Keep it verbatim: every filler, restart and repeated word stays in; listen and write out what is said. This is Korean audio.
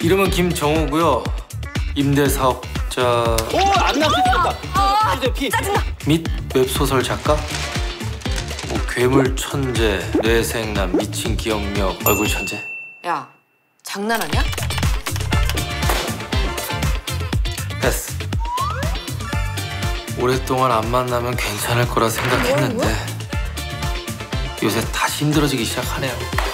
이름은 김정우고요. 임대사업자 오안 나쁘겠다. 아, 짜증나. 및 웹소설 작가. 뭐 괴물 천재, 뇌생남, 미친 기억력, 얼굴 천재. 야, 장난하냐? 패스. 오랫동안 안 만나면 괜찮을 거라 생각했는데 요새 다시 힘들어지기 시작하네요.